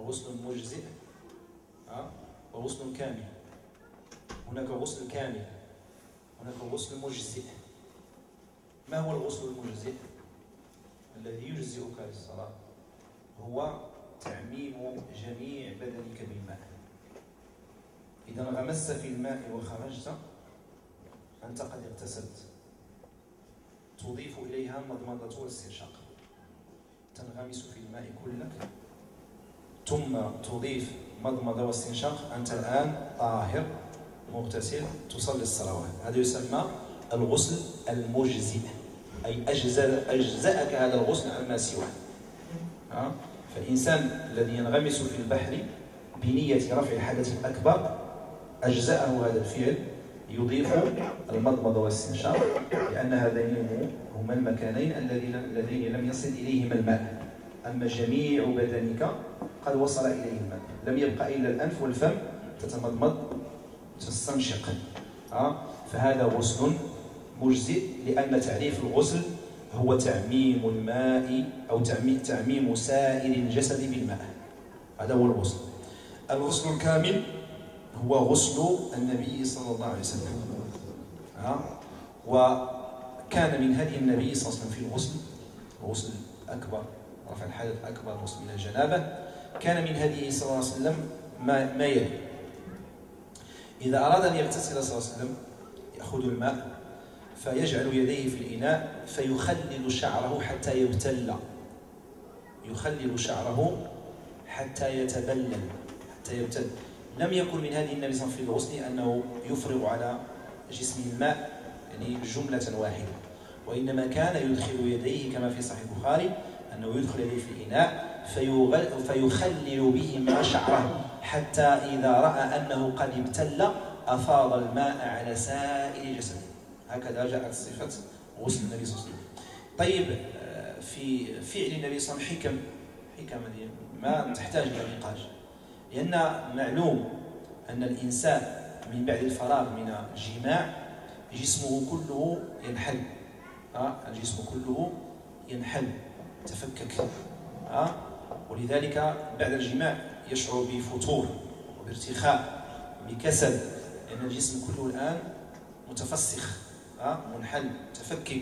غسل مجزئ وغسل كامل. هناك غسل كامل، هناك غسل مجزئ. ما هو الغسل المجزئ؟ الذي يجزئك للصلاة هو تعميم جميع بدنك بالماء. إذا انغمست في الماء وخرجت أنت قد اغتسلت. تضيف إليها المضمضة والاستنشاق. تنغمس في الماء كلك ثم تضيف مضمضة واستنشاق، أنت الآن طاهر مغتسل تصلي الصلوات. هذا يسمى الغسل المجزئ، أي أجزأك هذا الغسل عما سواه. فالإنسان الذي ينغمس في البحر بنية رفع الحدث الأكبر أجزأه هذا الفعل، يضيف المضمضة والاستنشاق، لأن هذين هما المكانين اللذين لم يصل إليهما الماء. أما جميع بدنك قد وصل إليه الماء، لم يبقى إلا الأنف والفم تتمضمض تستنشق. فهذا غسل مجزئ، لأن تعريف الغسل هو تعميم الماء أو تعميم سائر الجسد بالماء. هذا هو الغسل. الغسل الكامل هو غسل النبي صلى الله عليه وسلم. وكان من هدي النبي صلى الله عليه وسلم في الغسل الأكبر، رفع الحدث الأكبر، غسل من الجنابة. كان من هديه صلى الله عليه وسلم ما يلي: إذا أراد أن يغتسل صلى الله عليه وسلم يأخذ الماء فيجعل يديه في الإناء فيخلل شعره حتى يبتل، يخلل شعره حتى يتبلل، حتى يبتل. لم يكن من هذه النبي صلى الله عليه وسلم في الغسل أنه يفرغ على جسمه الماء يعني جملة واحدة، وإنما كان يدخل يديه كما في صحيح البخاري أنه يدخل يديه في الإناء فيخلل بهما شعره حتى إذا رأى أنه قد ابتل أفاض الماء على سائر جسده. هكذا جاءت صفة غسل النبي صلى الله عليه وسلم. طيب، في فعل النبي صلى الله عليه وسلم حكم ما تحتاج إلى نقاش، لأن معلوم أن الإنسان من بعد الفراغ من الجماع جسمه كله ينحل. الجسم كله ينحل، تفكك. ولذلك بعد الجماع يشعر بفتور وبارتخاء بكسل، لأن الجسم كله الآن متفسخ منحل متفكك.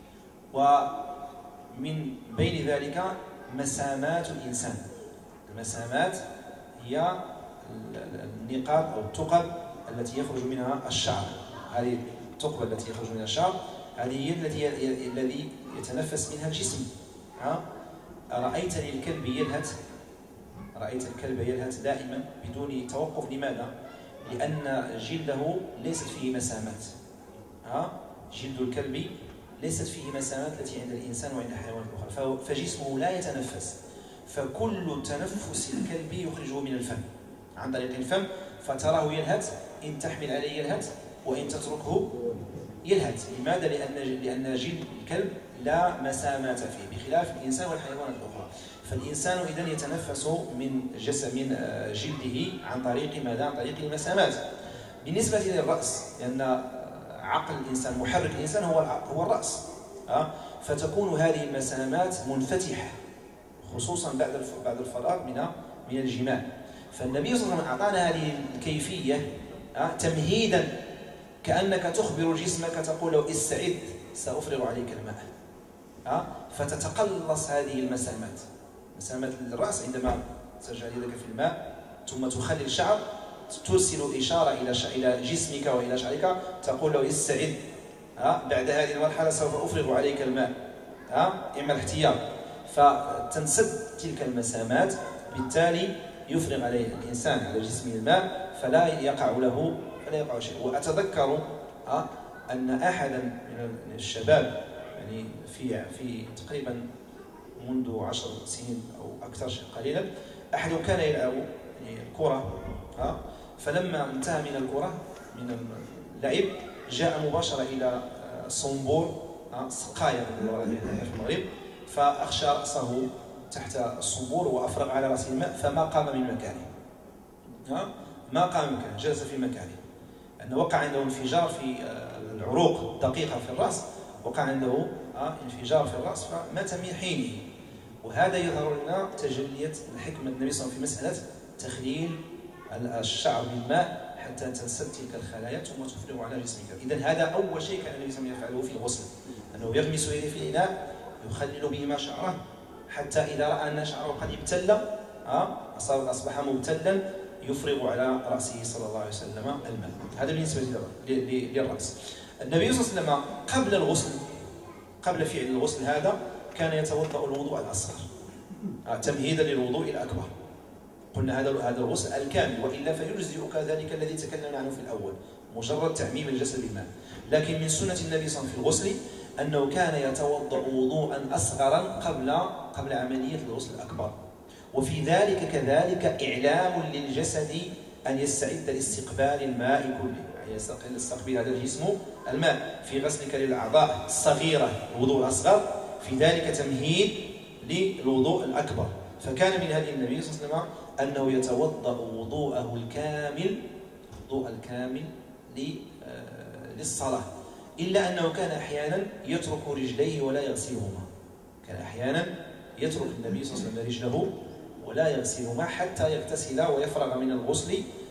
ومن بين ذلك مسامات الإنسان. المسامات هي النقاب أو الثقب التي يخرج منها الشعر. هذه الثقب التي يخرج منها الشعر هذه هي الذي يتنفس منها الجسم. رأيت الكلب يلهث، رأيت الكلب يلهث دائما بدون توقف. لماذا؟ لأن جلده ليست فيه مسامات. جلد الكلب ليست فيه مسامات التي عند الإنسان وعند الحيوانات الأخرى، فجسمه لا يتنفس. فكل تنفس الكلب يخرجه من الفم عن طريق الفم، فتراه يلهث، إن تحمل عليه يلهث وإن تتركه يلهث. لماذا؟ لأن جلد الكلب لا مسامات فيه، بخلاف الإنسان والحيوانات الأخرى. فالإنسان إذن يتنفس من جلده عن طريق ماذا؟ عن طريق المسامات. بالنسبة للرأس، لأن عقل الإنسان، محرك الإنسان هو الرأس، فتكون هذه المسامات منفتحة خصوصا بعد الفراغ من الجماع. فالنبي صلى الله عليه وسلم أعطانا هذه الكيفية تمهيدا، كأنك تخبر جسمك تقول له استعد سأفرغ عليك الماء. فتتقلص هذه المسامات، مسامات الرأس. عندما تجعل يدك في الماء ثم تخلل الشعر ترسل إشارة إلى جسمك وإلى شعرك تقول له استعد، بعد هذه المرحلة سوف أفرغ عليك الماء، إما الاحتياط. فتنسد تلك المسامات، بالتالي يفرغ عليه الإنسان على جسمه الماء فلا يقع شيء. وأتذكر أن أحدا من الشباب يعني في تقريبا منذ 10 سنين أو أكثر قليلا، أحدهم كان يلعب يعني الكرة، فلما انتهى من الكرة من اللعب جاء مباشرة إلى صنبور سقاية في المغرب، فأخشى رأسه تحت الصنبور وأفرغ على رأسه الماء، فما قام من مكانه. ما قام من مكانه، جلس في مكانه، لأنه وقع عنده انفجار في العروق الدقيقة في الرأس، وقع عنده انفجار في الرأس فمات من حينه. وهذا يظهر لنا تجلية الحكمة النبي صلى الله عليه وسلم في مسألة تخليل الشعر بالماء حتى تنسد تلك الخلايا ثم تفرغ على جسمك. إذن هذا أول شيء كان النبي صلى الله عليه وسلم يفعله في الغسل، أنه يغمس يديه في الإناء يخلل بهما شعره حتى إذا رأى أن شعره قد ابتل أصبح مبتلا يفرغ على رأسه صلى الله عليه وسلم الماء. هذا بالنسبة للرأس. النبي صلى الله عليه وسلم قبل الغسل، قبل فعل الغسل هذا كان يتوضأ الوضوء الأصغر تمهيدا للوضوء الأكبر. قلنا هذا الغسل الكامل، وإلا فيجزئك ذلك الذي تكلمنا عنه في الأول، مجرد تعميم الجسد بالماء. لكن من سنة النبي صلى الله عليه وسلم في الغسل أنه كان يتوضأ وضوءا أصغرا قبل عملية الغسل الأكبر. وفي ذلك كذلك إعلام للجسد أن يستعد لاستقبال الماء كله، يعني يستقبل هذا الجسم الماء في غسلك للأعضاء الصغيرة الوضوء الأصغر، في ذلك تمهيد للوضوء الأكبر. فكان من هدي النبي صلى الله عليه وسلم أنه يتوضأ وضوءه الكامل للصلاة، إلا أنه كان أحيانا يترك رجليه ولا يغسلهما. كان أحيانا يترك النبي صلى الله عليه وسلم رجله ولا يغسلهما حتى يغتسل ويفرغ من الغسل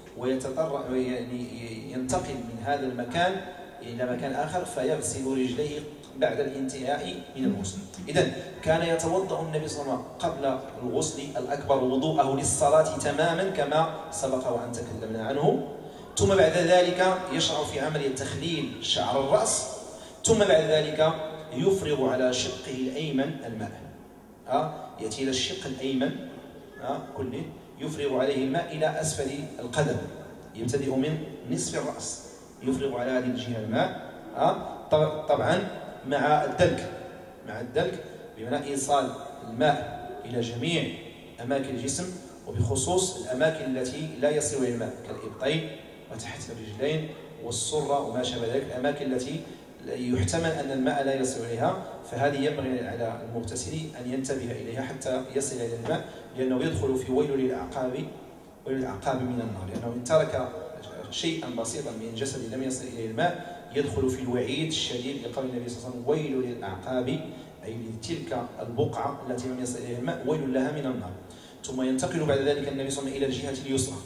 يعني ينتقل من هذا المكان إلى مكان آخر فيغسل رجليه بعد الانتهاء من الغسل. إذن كان يتوضأ النبي صلى الله عليه وسلم قبل الغسل الأكبر وضوءه للصلاة تماما كما سبق وأن تكلمنا عنه، ثم بعد ذلك يشرع في عملية تخليل شعر الرأس، ثم بعد ذلك يفرغ على شقه الأيمن الماء. يأتي إلى الشق الأيمن كله يفرغ عليه الماء إلى أسفل القدم، يبتدئ من نصف الرأس يفرغ على هذه الجهة الماء، طبعا مع الدلك بمعنى إيصال الماء إلى جميع أماكن الجسم، وبخصوص الأماكن التي لا يصل إلى الماء كالإبطين وتحت الرجلين والسرة وما شابه ذلك، الأماكن التي يحتمل أن الماء لا يصل إليها، فهذه ينبغي على المغتسل أن ينتبه إليها حتى يصل إلى الماء، لأنه يدخل في ويل للأعقاب من النار، لأنه إن ترك شيئا بسيطا من الجسد لم يصل إليه الماء يدخل في الوعيد الشديد لقول النبي صلى الله عليه وسلم ويل للأعقاب، أي لتلك البقعة التي لم يصل إليها الماء ويل لها من النار. ثم ينتقل بعد ذلك النبي صلى الله عليه وسلم إلى الجهة اليسرى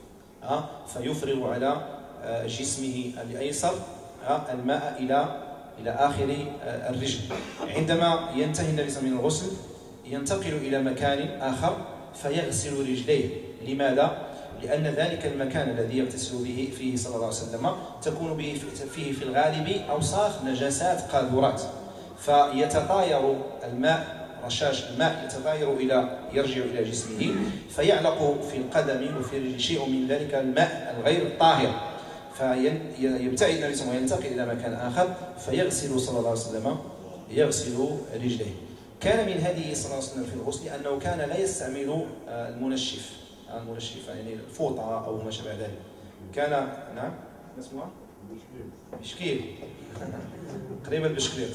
فيفرغ على جسمه الأيسر الماء إلى آخر الرجل. عندما ينتهي النبي صلى الله عليه وسلم من الغسل ينتقل إلى مكان آخر فيغسل رجليه. لماذا؟ لأن ذلك المكان الذي يغتسل به فيه صلى الله عليه وسلم تكون فيه في الغالب أوساخ نجاسات قاذورات، فيتطاير الماء، رشاش الماء يرجع إلى جسمه فيعلق في القدم وفي الرجل شيء من ذلك الماء الغير الطاهر، فيبتعد النبي صلى الله عليه وسلم وينتقل إلى مكان آخر فيغسل صلى الله عليه وسلم رجليه. كان من هديه صلى الله عليه وسلم في الغسل أنه كان لا يستعمل المنشف يعني الفوطة أو ما شابه ذلك. كان نعم اسمها بشكير قريبا بشكير.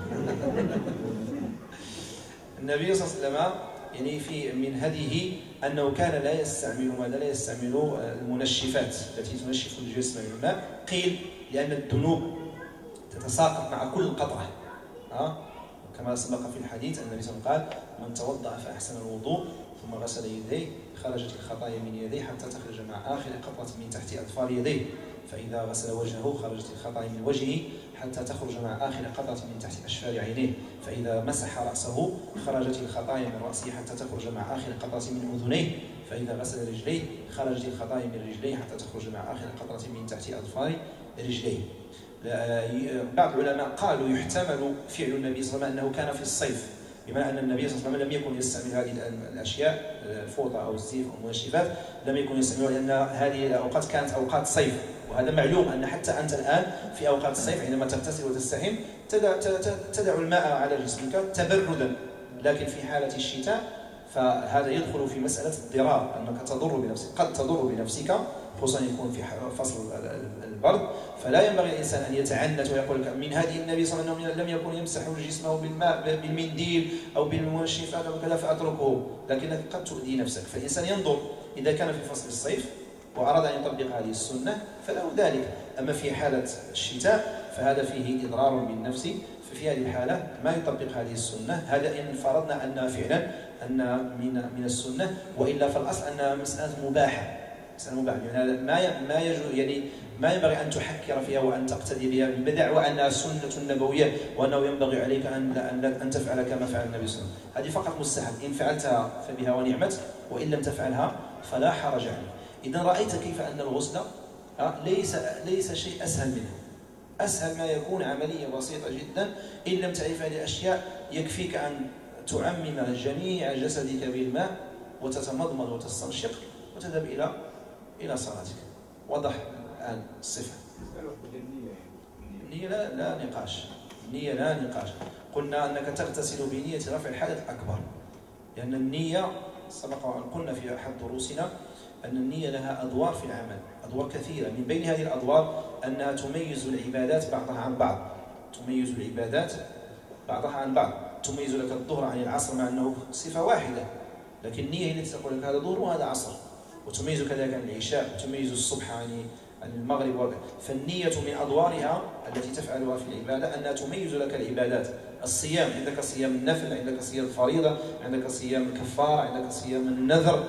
النبي صلى الله عليه وسلم يعني في من هديه أنه كان لا يستعمل المنشفات التي تنشف الجسم من الماء. قيل لأن الذنوب تتساقط مع كل قطرة، كما سبق في الحديث أن النبي صلى الله عليه وسلم قال من توضأ فأحسن الوضوء ثم غسل يديه خرجت الخطايا من يديه حتى تخرج مع آخر قطرة من تحت أظفار يديه، فإذا غسل وجهه خرجت الخطايا من وجهه حتى تخرج مع آخر قطرة من تحت أشفار عينيه، فإذا مسح رأسه خرجت الخطايا من رأسه حتى تخرج مع آخر قطرة من أذنيه، فإذا غسل رجليه خرجت الخطايا من رجليه حتى تخرج مع آخر قطرة من تحت أظفار رجليه. بعض العلماء قالوا يحتمل فعل النبي صلى الله عليه وسلم أنه كان في الصيف، بمعنى أن النبي صلى الله عليه وسلم لم يكن يستعمل هذه الأشياء الفوطة أو الزيف أو المنشفات، لم يكن يستعملها لأن هذه الأوقات كانت أوقات صيف، وهذا معلوم أن حتى أنت الآن في أوقات الصيف عندما تغتسل وتستحم تدع الماء على جسمك تبردا، لكن في حالة الشتاء فهذا يدخل في مسألة الضرار، أنك تضر بنفسك، قد تضر بنفسك خصوصا يكون في فصل البرد، فلا ينبغي الإنسان أن يتعنت ويقول من هذه النبي صلى الله عليه وسلم لم يكن يمسح جسمه بالماء بالمنديل أو بالمنشفات أو كذا فأتركه، لكنك قد تؤذي نفسك. فالإنسان ينظر إذا كان في فصل الصيف وأراد أن يطبق هذه السنة فله ذلك، أما في حالة الشتاء فهذا فيه إضرار بالنفس. ففي هذه الحالة ما يطبق هذه السنة. هذا إن فرضنا أنها فعلا أنها من السنة، وإلا فالأصل أنها مسألة مباحة. مسألة مباحة يعني ما ينبغي أن تحكر فيها وأن تقتدي بها بدعوى أنها سنة نبوية وأنه ينبغي عليك أن تفعل كما فعل النبي صلى الله عليه وسلم. هذه فقط مستحب، إن فعلتها فبها ونعمت، وإن لم تفعلها فلا حرج عليك. إذا رأيت كيف أن الغسل ليس شيء أسهل منه. أسهل ما يكون عملية بسيطة جدا. إن لم تعرف هذه الأشياء يكفيك أن تعمم جميع جسدك بالماء وتتمضمض وتستنشق وتذهب إلى صلاتك. وضح الآن الصفة. النية لا نقاش. النية لا نقاش. قلنا أنك تغتسل بنية رفع الحدث الأكبر، لأن النية سبق وأن قلنا في أحد دروسنا أن النية لها أدوار في العمل، أدوار كثيرة. من بين هذه الأدوار أنها تميز العبادات بعضها عن بعض. تميز العبادات بعضها عن بعض. تميز لك الظهر عن العصر مع أنه صفة واحدة، لكن النية هي التي تقول لك هذا ظهر وهذا عصر. وتميز كذلك عن العشاء، وتميز الصبح عن المغرب. فالنية من أدوارها التي تفعلها في العبادة أنها تميز لك العبادات. الصيام، عندك صيام النفل، عندك صيام الفريضة، عندك صيام الكفارة، عندك صيام النذر.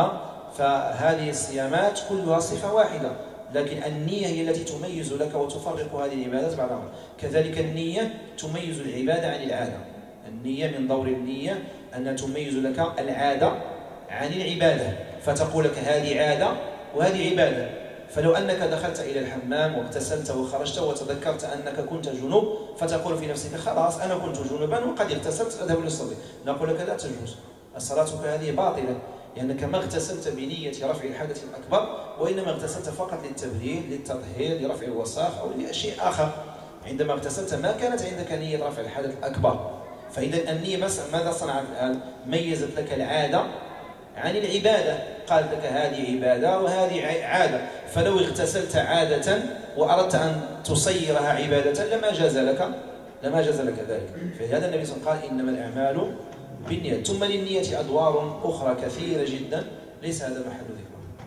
فهذه الصيامات كلها صفة واحدة، لكن النية هي التي تميز لك وتفرق هذه العبادات بعضها. كذلك النية تميز العبادة عن العادة. النية من دور النية أنها تميز لك العادة عن العبادة، فتقول لك هذه عادة وهذه عبادة. فلو أنك دخلت إلى الحمام واغتسلت وخرجت وتذكرت أنك كنت جنوب، فتقول في نفسك خلاص أنا كنت جنوبا وقد اغتسلت أذهب للصلاة. نقول لك لا تجوز، صلاتك هذه باطلة، لأنك ما اغتسلت بنية رفع الحدث الأكبر، وإنما اغتسلت فقط للتبريد، للتطهير، لرفع الوساخ أو لشيء آخر. عندما اغتسلت ما كانت عندك نية رفع الحدث الأكبر. فإذا النية ماذا صنعت الآن؟ ميزت لك العادة عن العبادة. قالت لك هذه عبادة وهذه عادة. فلو اغتسلت عادة وأردت أن تصيرها عبادة لما جاز لك ذلك. فلهذا النبي صلى الله عليه وسلم قال إنما الأعمال بالنية. ثم للنية أدوار أخرى كثيرة جدا ليس هذا محل ذكره.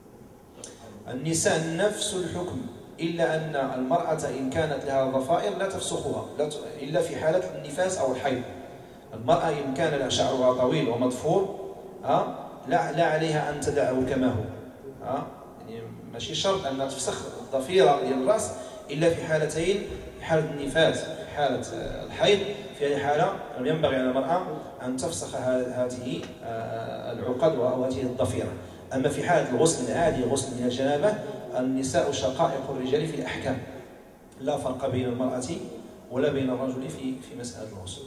النساء نفس الحكم، إلا أن المرأة إن كانت لها ضفائر لا تفسخها إلا في حالة النفاس أو الحيض. المرأة إن كان لها شعرها طويل ومضفور لا عليها أن تدعه كما هو. يعني ماشي شرط أن تفسخ الضفيرة ديال الرأس إلا في حالتين، في حالة النفاس في حالة الحيض. في هذه الحالة ينبغي على المرأة أن تفسخ هذه العقد أو هذه الضفيرة. أما في حالة الغسل العادي، الغسل من الجنابة، النساء شقائق الرجال في الأحكام، لا فرق بين المرأة ولا بين الرجل في مسألة الغسل.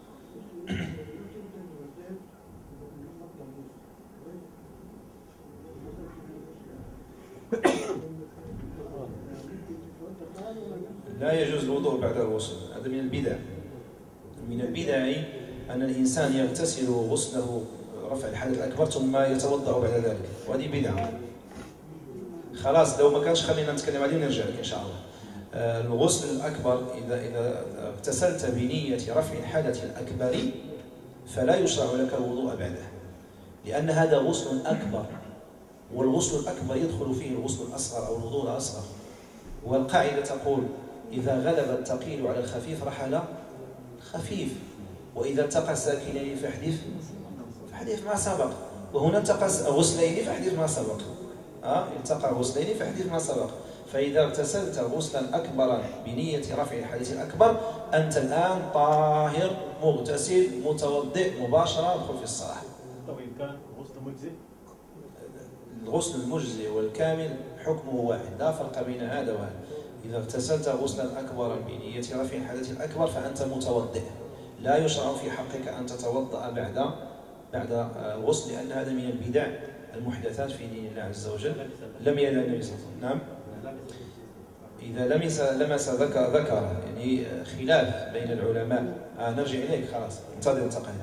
لا يجوز الوضوء بعد الغسل، هذا من البدع. من البدع أن الإنسان يغتسل غسله رفع الحدث الأكبر ثم يتوضأ بعد ذلك، وهذه بدعة. خلاص لو ما كانش خلينا نتكلم عليه ونرجع لك إن شاء الله. الغسل الأكبر إذا اغتسلت بنية رفع الحدث الأكبر فلا يشرع لك الوضوء بعده، لأن هذا غسل أكبر، والغسل الأكبر يدخل فيه الغسل الأصغر أو الوضوء الأصغر. والقاعدة تقول إذا غلب الثقيل على الخفيف رحل خفيف، وإذا التقى الساكنين فحديث ما سبق، وهنا التقى غسلين فحديث ما سبق. التقى غسلين فحديث ما سبق. فإذا اغتسلت غسلا أكبرا بنية رفع الحدث الأكبر أنت الآن طاهر مغتسل متوضئ مباشرة ادخل في الصلاة. طيب كان غسل مجزئ؟ الغسل المجزئ والكامل حكمه واحد، لا فرق بين هذا وهذا. إذا اغتسلت غسلا أكبرا بنية رفع الحدث الأكبر فأنت متوضئ، لا يشرع في حقك أن تتوضأ بعد الغسل، لأن هذا من البدع المحدثات في دين الله عز وجل. لم يدع النبي صلى الله عليه وسلم. نعم. إذا لمس ذكر يعني خلاف بين العلماء. نرجع إليك خلاص انتظر انتقل.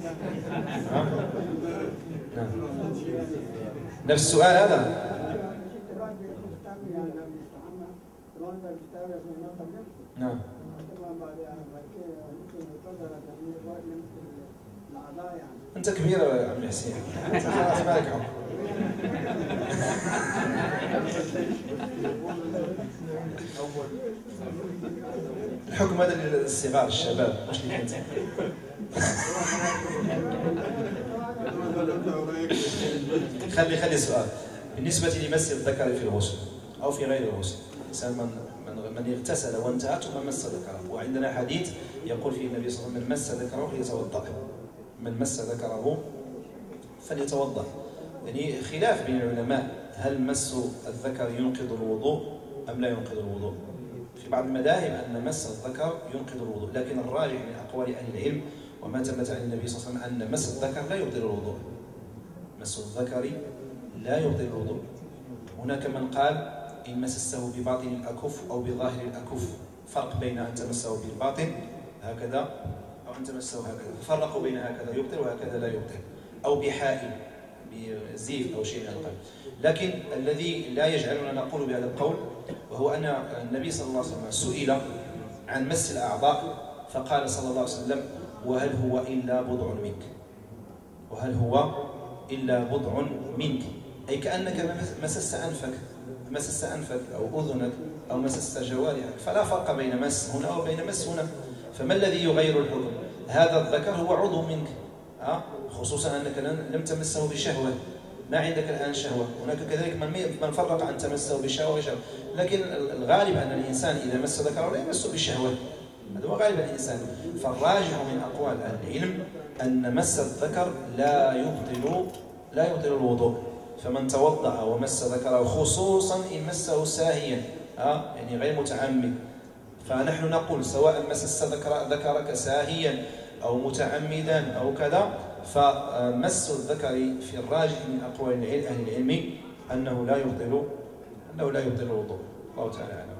نعم. نفس السؤال هذا. نعم. أنت كبير يا عم حسين، أنت خلاص مالك عمر. الحكم هذا للصغار الشباب مش لك انت. خلي سؤال بالنسبة لمس الذكر في الغسل أو في غير الغسل. الإنسان من اغتسل وانتهى ثم مس ذكره، وعندنا حديث يقول فيه النبي صلى الله عليه وسلم: من مس ذكره فليتوضأ، من مس ذكره فليتوضأ. يعني خلاف بين العلماء هل مس الذكر ينقض الوضوء أم لا ينقض الوضوء. في بعض المذاهب أن مس الذكر ينقض الوضوء، لكن الراجح من أقوال أهل العلم وما ثبت عن النبي صلى الله عليه وسلم أن مس الذكر لا يبطل الوضوء. مس الذكر لا يبطل الوضوء. هناك من قال إن مسسته بباطن الأكف أو بظاهر الأكف، فرق بين أن تمسه بالباطن هكذا أو أن تمسه هكذا، فرقوا بين هكذا يبطل وهكذا لا يبطل، أو بحائل بزيف أو شيء من هذا القبيل. لكن الذي لا يجعلنا نقول بهذا القول وهو أن النبي صلى الله عليه وسلم سئل عن مس الأعضاء فقال صلى الله عليه وسلم: وهل هو إلا بضع منك، وهل هو إلا بضع منك، أي كأنك مسست أنفك أو أذنك أو مسست جوارحك، فلا فرق بين مس هنا وبين مس هنا. فما الذي يغير الحكم؟ هذا الذكر هو عضو منك، خصوصا أنك لم تمسه بشهوة، ما عندك الآن شهوة. هناك كذلك من فرق عن تمسه بشهوة وشهوة، لكن الغالب أن الإنسان إذا مس ذكره لا يمس بشهوة، هذا هو غالب الإنسان. فالراجح من أقوال أهل العلم أن مس الذكر لا يبطل الوضوء. فمن توضأ ومس ذكره، خصوصا إن مسه ساهيا يعني غير متعمد، فنحن نقول سواء مسست ذكرك ساهيا أو متعمدا أو كذا، فمس الذكر في الراجح من أقوال أهل العلم أنه لا يبطل الوضوء. الله تعالى أعلم.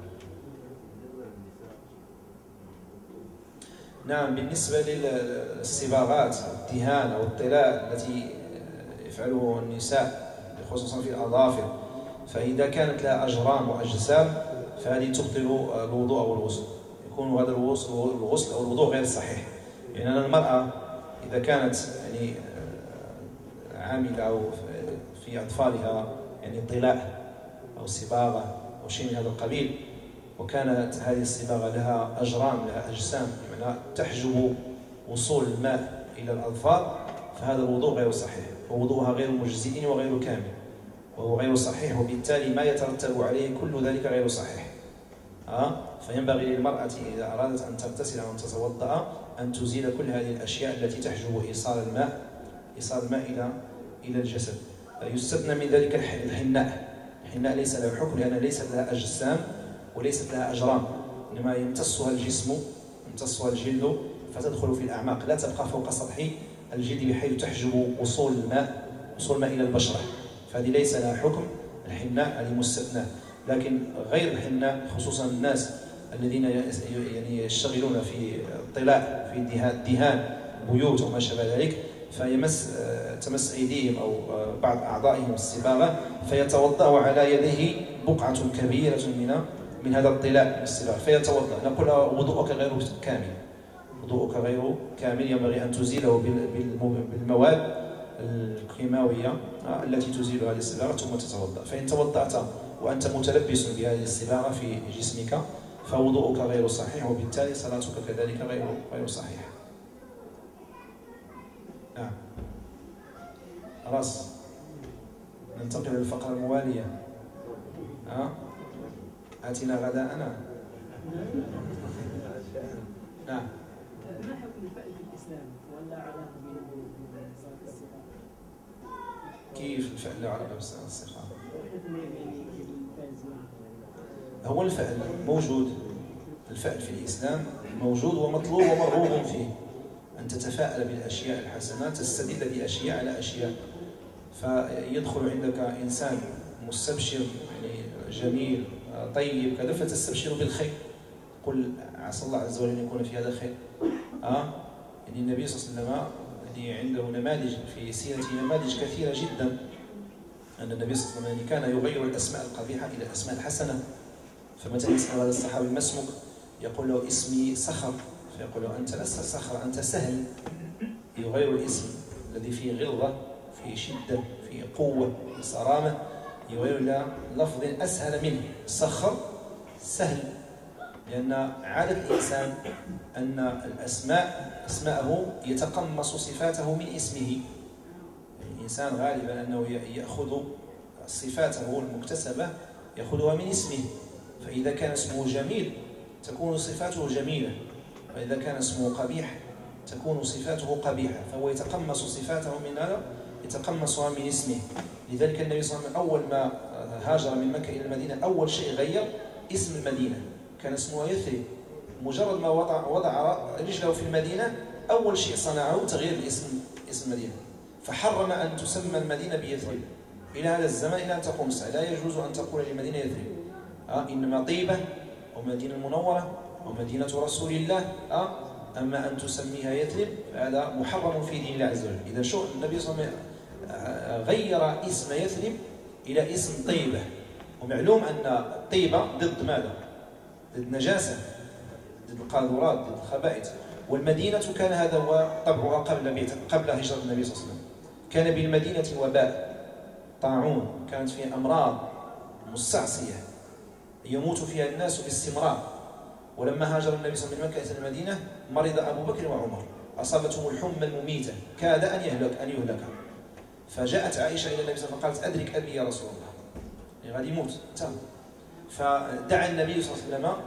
نعم، بالنسبة للصباغات الدهان أو الطلاء التي يفعله النساء خصوصا في الأظافر، فإذا كانت لها أجرام وأجسام فهذه تبطل الوضوء أو الغسل، يكون هذا الغسل أو الوضوء غير صحيح. يعني المرأة إذا كانت يعني عاملة أو في أطفالها يعني طلاء أو صباغة أو شيء من هذا القبيل، وكانت هذه الصباغة لها أجرام لها أجسام بمعنى تحجب وصول الماء إلى الأظفار، فهذا الوضوء غير صحيح، ووضوءها غير مجزئ وغير كامل، وهو غير صحيح، وبالتالي ما يترتب عليه كل ذلك غير صحيح. فينبغي للمرأة إذا أرادت أن تغتسل أو أن تتوضأ أن تزيل كل هذه الأشياء التي تحجب إيصال الماء إلى الجسد. يستثنى من ذلك الحناء ليس له حكم، لأن ليست لها أجسام وليست لها أجرام، إنما يمتصها الجسم، يمتصها الجلد فتدخل في الأعماق، لا تبقى فوق سطح الجلد بحيث تحجب وصول الماء إلى البشرة، فهذه ليس لها حكم. الحناء هذه مستثنى. لكن غير الحناء، خصوصا الناس الذين يعني يشتغلون في الطلاء في دهان بيوت وما شابه ذلك، تمس أيديهم أو بعض أعضائهم الصباغة، فيتوضأ على يديه بقعة كبيرة من هذا الطلاء الصباغ فيتوضأ، نقول وضوءك غير كامل، ينبغي أن تزيله بالمواد الكيماوية التي تزيل هذه الصباغة ثم تتوضأ. فإن توضأت وأنت متلبس بهذه الصباغة في جسمك فوضوءك غير صحيح، وبالتالي صلاتك كذلك غير صحيحة. نعم. خلاص ننتقل للفقرة الموالية. آتنا غداءنا. نعم. ما حكم الفعل في الإسلام ولا علاقة بين صلاة الاستخارة؟ كيف الفعل له علاقة بصلاة الاستخارة؟ هو الفعل موجود، الفعل في الإسلام موجود ومطلوب ومرغوب فيه، أن تتفاءل بالأشياء الحسنات، تستدل بأشياء على أشياء، فيدخل عندك إنسان مستبشر يعني جميل طيب كذا فتستبشر بالخير، قل عسى الله عز وجل أن يكون في هذا خير. يعني النبي صلى الله عليه وسلم يعني عنده نماذج في سيرته، نماذج كثيرة جدا، أن النبي صلى الله عليه وسلم كان يغير الأسماء القبيحة إلى الأسماء الحسنة. فمتى يسأل هذا الصحابي ما اسمك؟ يقول له اسمي صخر، فيقول له أنت لست صخر، أنت سهل. يغير الاسم الذي فيه غلظة، فيه شدة، في قوة، في صرامة، يميل إلى لفظ أسهل منه. صخر سهل، لأن عادة الإنسان أن أسماءه يتقمص صفاته من اسمه. الإنسان غالبا أنه يأخذ صفاته المكتسبة يأخذها من اسمه، فإذا كان اسمه جميل تكون صفاته جميلة، وإذا كان اسمه قبيح تكون صفاته قبيحة، فهو يتقمص صفاته من هذا، يتقمصها من اسمه. لذلك النبي صلى الله عليه وسلم أول ما هاجر من مكة إلى المدينة أول شيء غير اسم المدينة، كان اسمها يثرب. مجرد ما وضع رجله في المدينة أول شيء صنعه تغيير اسم المدينة، فحرم أن تسمى المدينة بيثرب إلى هذا الزمن، إلى أن تقوم الساعة لا يجوز أن تقول للمدينة يثرب، إنما طيبة أو مدينة المنورة أو مدينة رسول الله، أما أن تسميها يثرب فهذا محرم في دين الله عز وجل. إذا شو النبي صلى الله عليه وسلم غير اسم يثرب إلى اسم طيبة، ومعلوم أن طيبة ضد ماذا؟ ضد نجاسة، ضد القاذورات، ضد الخبائث. والمدينة كان هذا هو طبعها قبل هجرة النبي صلى الله عليه وسلم. كان بالمدينة وباء، طاعون، كانت فيها أمراض مستعصية يموت فيها الناس باستمرار. ولما هاجر النبي صلى الله عليه وسلم من مكة إلى المدينة مرض أبو بكر وعمر، أصابتهم الحمى المميتة، كاد أن يهلك. فجاءت عائشة إلى النبي صلى الله عليه وسلم فقالت: أدرك أبي يا رسول الله، يعني غادي يموت. فدعا النبي صلى الله عليه وسلم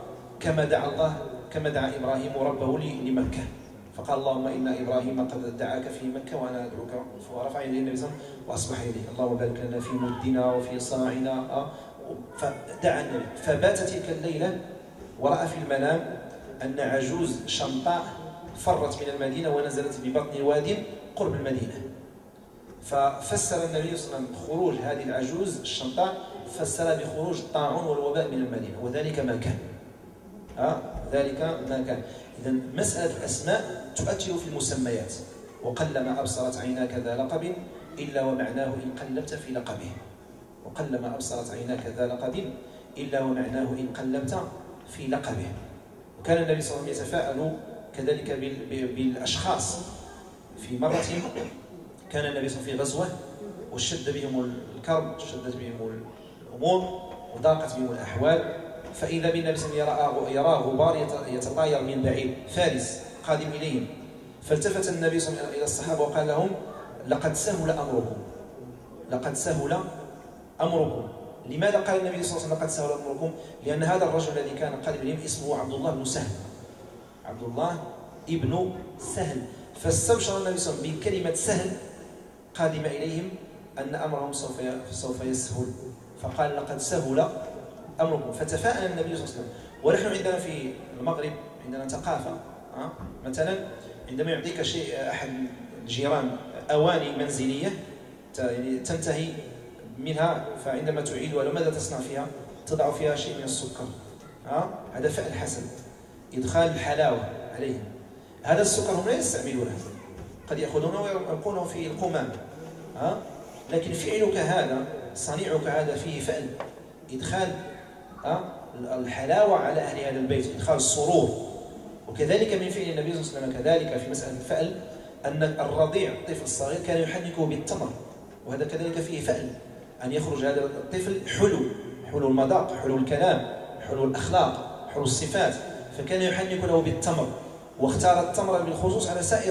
كما دعا إبراهيم ربه لمكة، فقال: اللهم إن إبراهيم قد دعاك في مكة وأنا أدعوك. فرفع يديه النبي صلى الله عليه وسلم وأصبح يديه: اللهم بارك لنا في مدنا وفي صاعنا. فدعا النبي، فبات تلك الليلة ورأى في المنام أن عجوز شمطاء فرت من المدينة ونزلت ببطن واد قرب المدينة. ففسر النبي صلى الله عليه وسلم خروج هذه العجوز الشمطاء، فسر بخروج الطاعون والوباء من المدينة، وذلك ما كان. ذلك ما كان. إذا مسألة الأسماء تؤثر في المسميات. وقلما أبصرت عيناك ذا لقب إلا ومعناه إن قلبت في لقبه. وقلما أبصرت عيناك ذا لقب إلا ومعناه إن قلبت في لقبه. وكان النبي صلى الله عليه وسلم يتفاءل كذلك بالأشخاص. في مرة كان النبي صلى الله عليه وسلم في غزوة وشد بهم الكرب، شدت بهم الأمور وضاقت بهم الأحوال، فإذا بالنبي صلى الله عليه وسلم يرى غبار يتطاير من بعيد، فارس قادم إليهم، فالتفت النبي صلى الله عليه وسلم إلى الصحابة وقال لهم: لقد سهل أمركم، لقد سهل أمركم. لماذا قال النبي صلى الله عليه وسلم لقد سهل أمركم؟ لأن هذا الرجل الذي كان قادم إليهم اسمه عبد الله بن سهل، عبد الله ابن سهل. فاستبشر النبي صلى الله عليه وسلم بكلمة سهل قادمة إليهم أن أمرهم سوف يسهل، فقال: لقد سهل أمركم. فتفاءل النبي صلى الله عليه وسلم. ونحن عندنا في المغرب عندنا ثقافة، مثلا عندما يعطيك شيء أحد الجيران أواني منزلية تنتهي منها، فعندما تعيدها ماذا تصنع فيها؟ تضع فيها شيء من السكر. هذا فعل حسن، إدخال الحلاوة عليهم. هذا السكر هم لا يستعملونه، قد يأخذونه ويلقونه في القمام، لكن فعلك هذا، صنيعك هذا فيه فعل إدخال الحلاوة على أهل هذا البيت، إدخال السرور. وكذلك من فعل النبي صلى الله عليه وسلم كذلك في مسألة الفعل، أن الرضيع الطفل الصغير كان يحنكه بالتمر، وهذا كذلك فيه فعل، أن يخرج هذا الطفل حلو المذاق، حلو الكلام، حلو الأخلاق، حلو الصفات، فكان يحنك له بالتمر. واختار التمر بالخصوص على سائر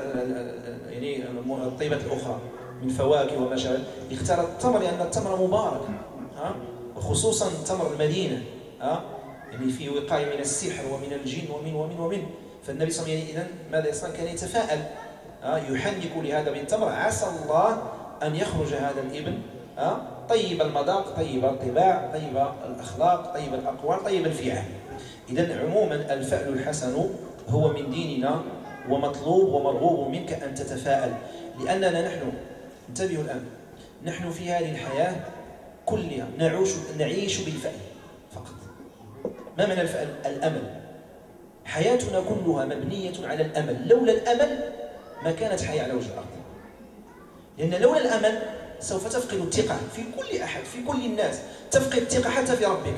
يعني الطيبات الأخرى من فواكه وما شابه. اختار التمر لأن التمر مبارك، وخصوصا تمر المدينة، يعني فيه وقاية من السحر ومن الجن ومن. فالنبي صلى الله عليه وسلم إذن ماذا يصنع؟ كان يتفاءل، يحنك لهذا بالتمر، عسى الله أن يخرج هذا الابن طيب المذاق، طيب الطباع، طيب الأخلاق، طيب الأقوال، طيب الفعل. إذن عموما الفعل الحسن هو من ديننا ومطلوب ومرغوب منك أن تتفاءل، لأننا نحن، انتبهوا الآن، نحن في هذه الحياة كلها نعيش بالفعل فقط. ما معنى الفعل؟ الأمل. حياتنا كلها مبنية على الأمل، لولا الأمل ما كانت حياة على وجه الأرض. لأن لولا الأمل سوف تفقد الثقة في كل أحد، في كل الناس، تفقد الثقة حتى في ربك،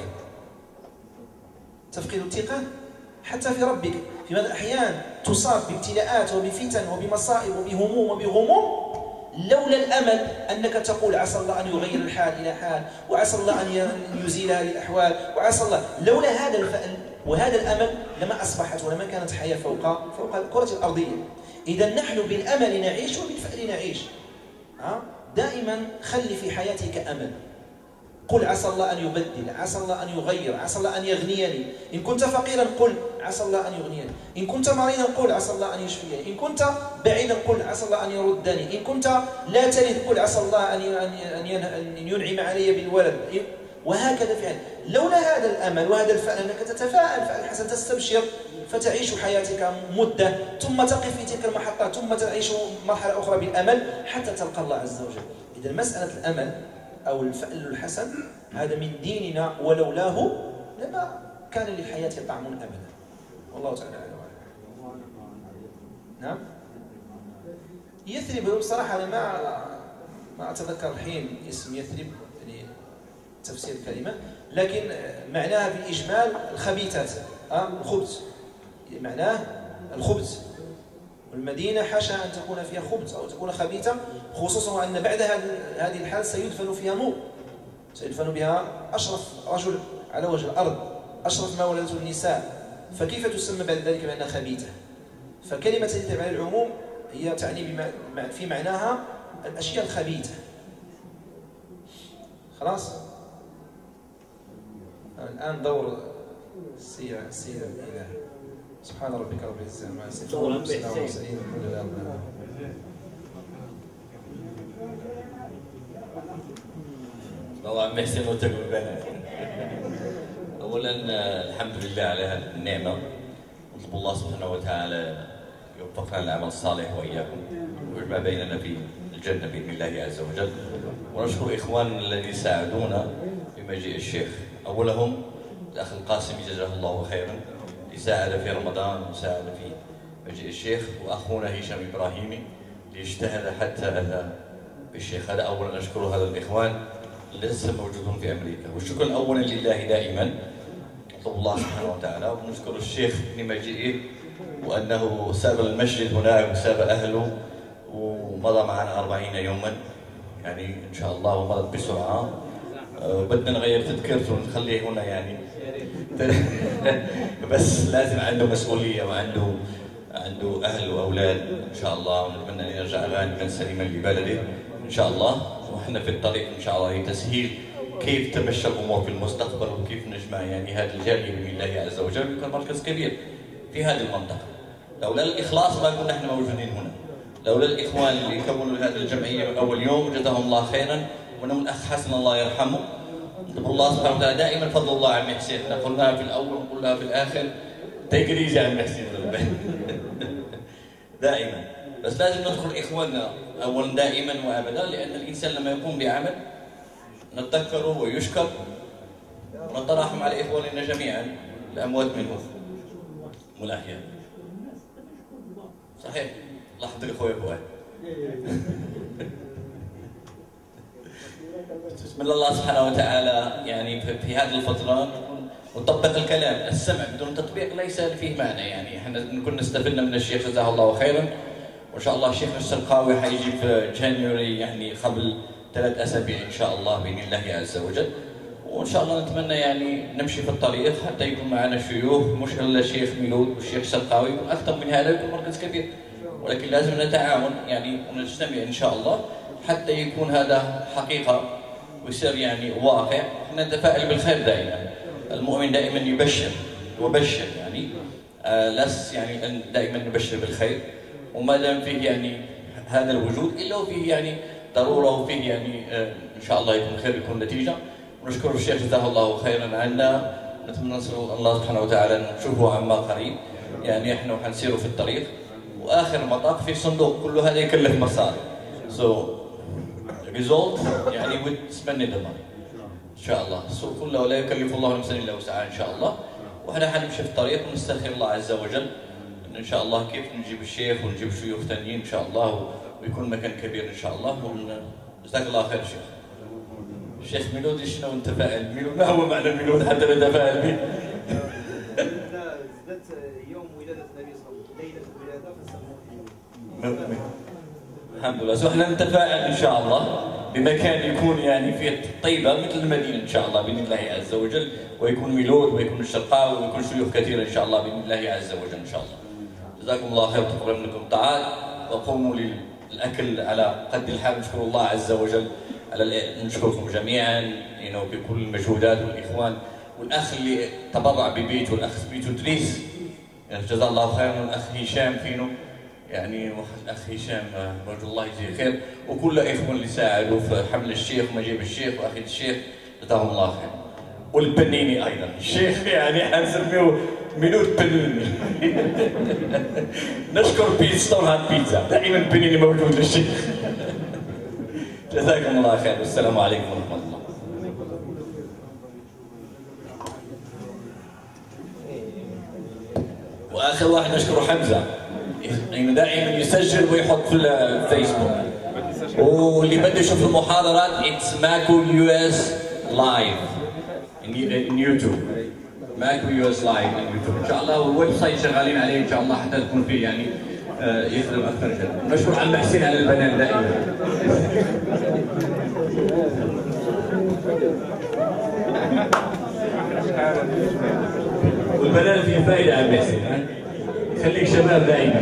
تفقد الثقة حتى في ربك. في بعض الأحيان تصاب بابتلاءات وبفتن وبمصائب وبهموم وبغموم لولا الأمل أنك تقول عسى الله أن يغير الحال إلى حال، وعسى الله أن يزيل هذه الأحوال، وعسى الله، لولا هذا الفأل وهذا الأمل لما أصبحت ولما كانت حياة فوق الكرة الأرضية. إذا نحن بالأمل نعيش وبالفأل نعيش. دائما خلي في حياتك أمل. قل عسى الله أن يبدل، عسى الله أن يغير، عسى الله أن يغنيني. إن كنت فقيرا قل عسى الله أن يغنيني، إن كنت مريضا قل عسى الله أن يشفيني، إن كنت بعيدا قل عسى الله أن يردني، إن كنت لا تلد قل عسى الله أن ينعم علي بالولد، وهكذا فعلا. لولا هذا الأمل وهذا الفأل أنك تتفاءل فأل حسن تستبشر فتعيش حياتك مدة، ثم تقف في تلك المحطة، ثم تعيش مرحلة أخرى بالأمل حتى تلقى الله عز وجل. إذا مسألة الأمل أو الفأل الحسن هذا من ديننا، ولولاه لما كان للحياة طعم أبدا. والله تعالى أعلم. نعم. يثرب بصراحة أنا ما أتذكر الحين اسم يثرب تفسير الكلمة، لكن معناها بالإجمال الخبيثات، الخبث، معناه الخبث. والمدينة حاشا أن تكون فيها خبث أو تكون خبيثة، خصوصا أن بعد هذه الحال سيدفن فيها نور، سيدفن بها أشرف رجل على وجه الأرض، أشرف ما ولدته النساء، فكيف تسمى بعد ذلك بأنها خبيثة؟ فكلمة تدل على العموم هي تعني في معناها الأشياء الخبيثة. خلاص؟ الآن دور السيرة الإله. سبحان ربك رب العزة عما يصفون وسلام على المرسلين والحمد لله رب العالمين. والله محسن وتقول بنا. أولا الحمد لله على هذه النعمة، نطلب الله سبحانه وتعالى يوفقنا للعمل الصالح وإياكم ويجمع بيننا في الجنة بإذن الله عز وجل. ونشكر إخواننا الذين ساعدونا في مجيء الشيخ، أولهم الأخ القاسم جزاه الله خيرا ساعد في رمضان وساعد في مجيء الشيخ، واخونا هشام ابراهيمي ليجتهد حتى اتى بالشيخ. هذا اولا نشكر هذا الاخوان اللي لسه موجودون في امريكا، والشكر الاول لله دائما، نطلب الله سبحانه وتعالى، ونشكر الشيخ لمجيئه وانه ساب المسجد هناك وساب اهله ومضى معنا 40 يوما، يعني ان شاء الله ومضت بسرعه. بدنا نغير تذكرته ونخليه هنا يعني بس لازم عنده مسؤوليه وعنده اهل واولاد ان شاء الله، ونتمنى ان يرجع غانما سليما لبلده ان شاء الله. واحنا في الطريق ان شاء الله لتسهيل كيف تمشى الامور في المستقبل وكيف نجمع يعني هذه الجاليه باذن الله عز وجل، ويكون مركز كبير في هذه المنطقه. لولا الاخلاص ما كنا احنا موجودين هنا، لولا الاخوان اللي كونوا هذه الجمعيه من اول يوم جزاهم الله خيرا، ونم الاخ حسن الله يرحمه. نطلب الله سبحانه وتعالى دائما فضل الله عن حسين، احنا قلناها في الاول ونقولها في الاخر، تجريجي عن حسين دائما. بس لازم نذكر اخواننا اولا دائما وابدا، لان الانسان لما يقوم بعمل نتذكره ويشكر ونتراحم على اخواننا جميعا، الاموات منهم والاحياء. صحيح، الله يحفظك اخوي فؤاد. بسم الله سبحانه وتعالى، يعني في هذه الفترة نطبق الكلام، السمع بدون تطبيق ليس فيه معنى، يعني احنا كنا استفدنا من الشيخ جزاه الله خيرا، وان شاء الله الشيخ السرقاوي حيجي في جانيوري يعني قبل 3 أسابيع ان شاء الله باذن الله عز وجل، وان شاء الله نتمنى يعني نمشي في الطريق حتى يكون معنا شيوخ، مش الا الشيخ ميلود والشيخ السرقاوي، واكثر من هذا يكون مركز كبير، ولكن لازم نتعاون يعني ونجتمع ان شاء الله حتى يكون هذا حقيقه ويصير يعني واقع. احنا نتفائل بالخير دائما، المؤمن دائما يبشر وبشر يعني لس يعني دائما نبشر بالخير، وما دام فيه يعني هذا الوجود الا وفيه يعني ضروره وفيه يعني ان شاء الله يكون خير، يكون نتيجه. ونشكر الشيخ جزاه الله خيرا عنا، نتمنى نسال الله سبحانه وتعالى نشوفه عما قريب، يعني احنا وحنسيروا في الطريق، واخر مطاف في صندوق كل هذا يكلف مصاري. result يعني with spending the money ان شاء الله. السوق كله ولا يكلف الله نفسا الا وسعها ان شاء الله، واحنا حنمشي في الطريق ونستخير الله عز وجل ان شاء الله كيف نجيب الشيخ ونجيب شيوخ ثانيين ان شاء الله، ويكون مكان كبير ان شاء الله. جزاك الله خير شيخ. الشيخ ميلود شنو انت فاعل؟ ميلود ما هو معنى ميلود حتى نتفائل به؟ يوم ولادة النبي صلى الله عليه وسلم، ليلة الولادة فسموه الحمد لله. احنا نتفائل ان شاء الله بمكان يكون يعني فيه طيبه مثل المدينه ان شاء الله باذن الله عز وجل، ويكون ميلود ويكون الشرقاوي ويكون شيوخ كثيره ان شاء الله باذن الله عز وجل ان شاء الله. جزاكم الله خير وتقبل منكم الطاعات، وقوموا للاكل على قد الحال. نشكر الله عز وجل نشكركم جميعا بكل المجهودات، والاخوان والاخ اللي تبرع ببيت، والاخ بيتو ادريس جزاه الله خيرا، والاخ هشام فينو والاخ هشام رجل الله يجزيه خير، وكل الاخوان اللي ساعدوا في حمل الشيخ ومجيب الشيخ واخذ الشيخ جزاهم الله خير. والبنيني ايضا الشيخ حنسميه ميلود بنيني. نشكر ستون هات بيتزا، دائما البنيني موجود للشيخ. جزاكم الله خير والسلام عليكم ورحمه الله. واخر واحد نشكر حمزه، دائما يسجل ويحط في الفيسبوك، واللي بده يشوف المحاضرات اتس ماكو يو اس لايف ان يوتيوب، ماكو يو اس لايف ان يوتيوب ان شاء الله، والويب سايت شغالين عليه ان شاء الله حتى تكون فيه يخدم اكثر شيء. مشكور عم حسين على البنان دائما. والبنان فيه فائده عم حسين، خليك شباب دائما.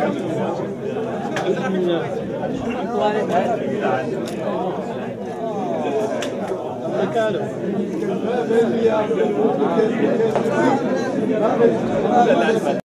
Claro.